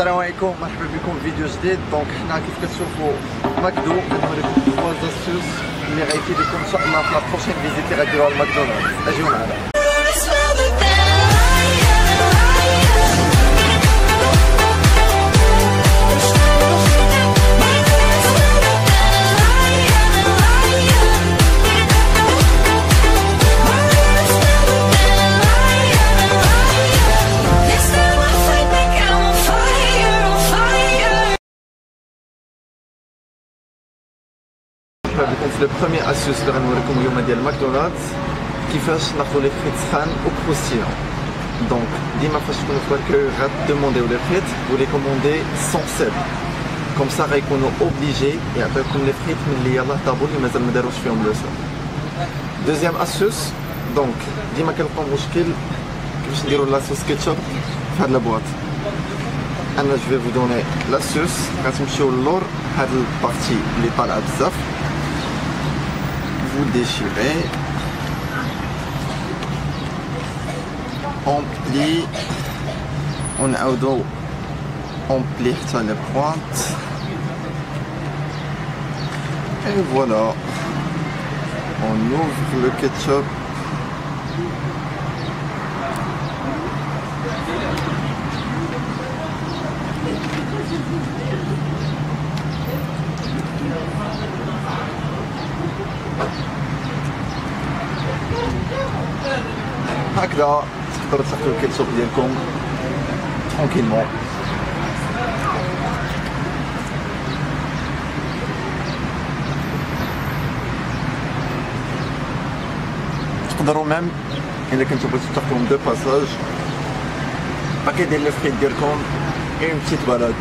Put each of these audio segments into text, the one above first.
السلام عليكم، مرحبا بكم في فيديو جديد. دونك حنا كيف كتشوفوا ماكدو غنوريكم 3 زاستوس اللي غيفيدكم ان شاء الله في لا بروشين فيزيت اللي غديروها لماكدونالدز. اجيو معنا. بكم في البروميير اسيوس اللي غنوريكم اليوم ديال ماكدونالدز كيفاش ناخذوا لي فريت سخان او كروستيون. دونك ديما فاش تكونوا في لاكوي غتدومونديو لي فريت ولي كوموندي سون سيل كوم سا غيكونوا اوبليجي يعطيوكم لي فريت من اللي يلاه طابو اللي مازال ما داروش فيهم لو سيل. دوزيام اسيوس دونك ديما كنلقاو مشكل كيفاش نديروا لاصوص كيتشوب في هاد البواط. انا جو في فو دوني لاصوص غتمشيو للور هاد البارتي اللي طالعه بزاف. Vous déchirez, on plie, on plie sur les pointes et voilà, on ouvre le ketchup. هكذا تقدروا تحطوا الكيتشوب ديالكم ترونكيلمون. تقدروا ميم الا كنتو بغيتو تاخذوهم دو باساج باكي ديال لي فريت ديالكم اون بتيت بالاد.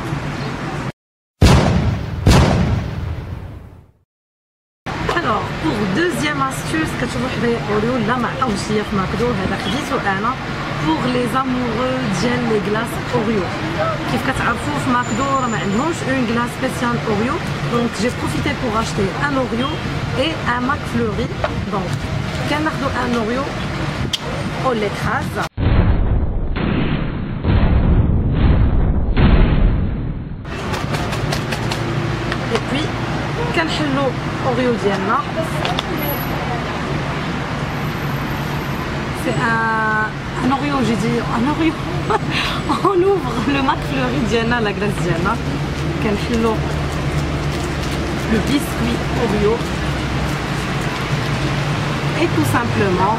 Pour deuxième astuce, كتشوفوا حدايا اوريو لا ما عاودش ليا في ماكدو، هذا خديتو انا pour les amoureux ديال لي كلاس اوريو. كيف كتعرفوا في ماكدو راه ما عندهمش اون كلاس سبيسيال اوريو، دونك جي بروفيتي pour acheter un اوريو et un McFlurry. دونك كناخدو ان اوريو on l'écrase. Et puis كنحلو اوريو ديالنا. C'est un Oreo, j'ai dit un Oreo. On ouvre le McFlurry ديالنا, la glace ديالنا. كنحلو le biscuit Oreo. Et tout simplement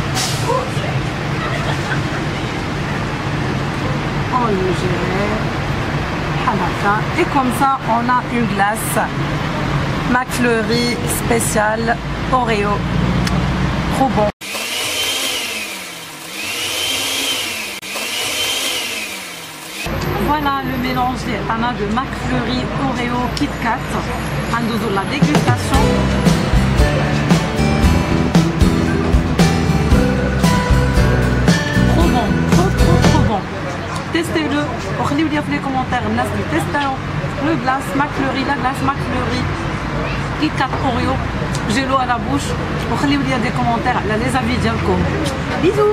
on le gère. Et comme ça on a une glace McFlurry spécial Oreo, trop bon. Voilà le mélange de McFlurry Oreo Kit Kat. On doit la dégustation. Trop bon, trop bon. Testez-le. وخليو لي في لي كومونتير الناس اللي تيستاو لو glace McFlurry, la glace McFlurry Kit Kat Oreo. J'ai l'eau à la bouche. وخليو لي des commentaires على les avis ديالكم. Bisous.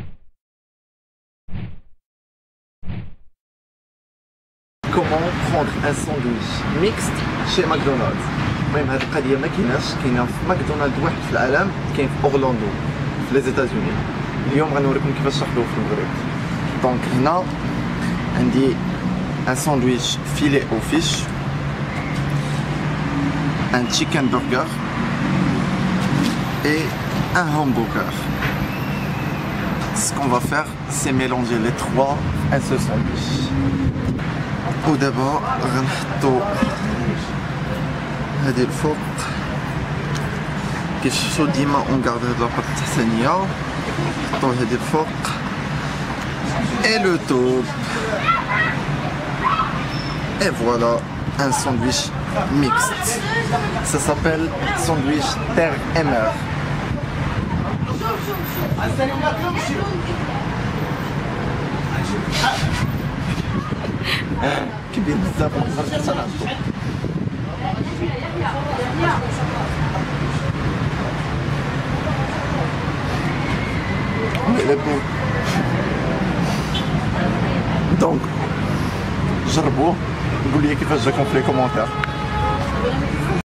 Comment prendre un sandwich mixte chez McDonald's. المهم هذه القضيه ما كاينه في ماكدونالدز واحد في العالم، كاين في اورلاندو في لي زيتازوني. اليوم غنوريكم كيفاش نحضروه في المغرب. دونك هنا عندي un sandwich filet aux fiches, un chicken burger et un hamburger. Ce qu'on va faire, c'est mélanger les trois à ce sandwich. Tout d'abord, غنحطو هادي الفوق كيشوفوا ديما اون غارد هاد لاباط التحتانيه، نحطو هادي الفوق et le top. Et voilà un sandwich mixte. Ça s'appelle sandwich terre et mer. كبير بزاف نقدر حتى نعطو. Donc جربوه وقول لي كيفاش جاكم في لي كومونتير.